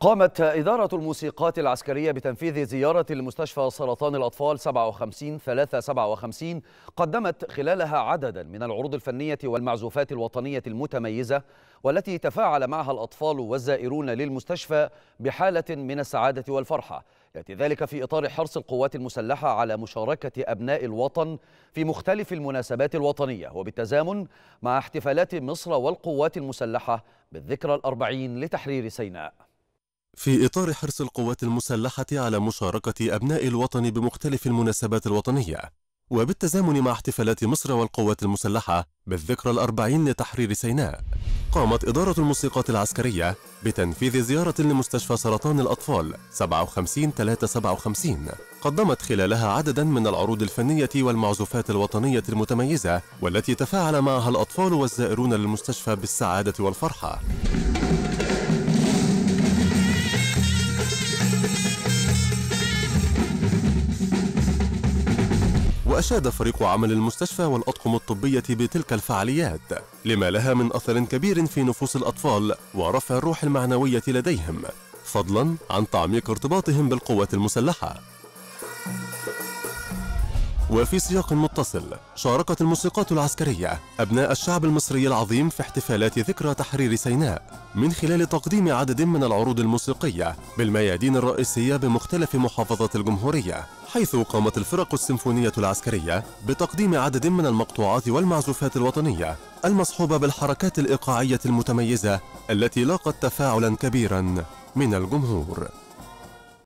قامت إدارة الموسيقات العسكرية بتنفيذ زيارة لمستشفى سرطان الأطفال 57 قدمت خلالها عددا من العروض الفنية والمعزوفات الوطنية المتميزة، والتي تفاعل معها الأطفال والزائرون للمستشفى بحالة من السعادة والفرحة. يأتي ذلك في إطار حرص القوات المسلحة على مشاركة أبناء الوطن في مختلف المناسبات الوطنية، وبالتزامن مع احتفالات مصر والقوات المسلحة بالذكرى الأربعين لتحرير سيناء. في إطار حرص القوات المسلحة على مشاركة أبناء الوطن بمختلف المناسبات الوطنية، وبالتزامن مع احتفالات مصر والقوات المسلحة بالذكرى الأربعين لتحرير سيناء، قامت إدارة الموسيقات العسكرية بتنفيذ زيارة لمستشفى سرطان الأطفال 57 قدمت خلالها عددا من العروض الفنية والمعزوفات الوطنية المتميزة، والتي تفاعل معها الأطفال والزائرون للمستشفى بالسعادة والفرحة. وأشاد فريق عمل المستشفى والأطقم الطبية بتلك الفعاليات لما لها من أثر كبير في نفوس الأطفال ورفع الروح المعنوية لديهم، فضلا عن تعميق ارتباطهم بالقوات المسلحة. وفي سياق متصل، شاركت الموسيقات العسكرية أبناء الشعب المصري العظيم في احتفالات ذكرى تحرير سيناء من خلال تقديم عدد من العروض الموسيقية بالميادين الرئيسية بمختلف محافظات الجمهورية، حيث قامت الفرق السيمفونية العسكرية بتقديم عدد من المقطوعات والمعزوفات الوطنية المصحوبة بالحركات الإيقاعية المتميزة التي لاقت تفاعلا كبيرا من الجمهور.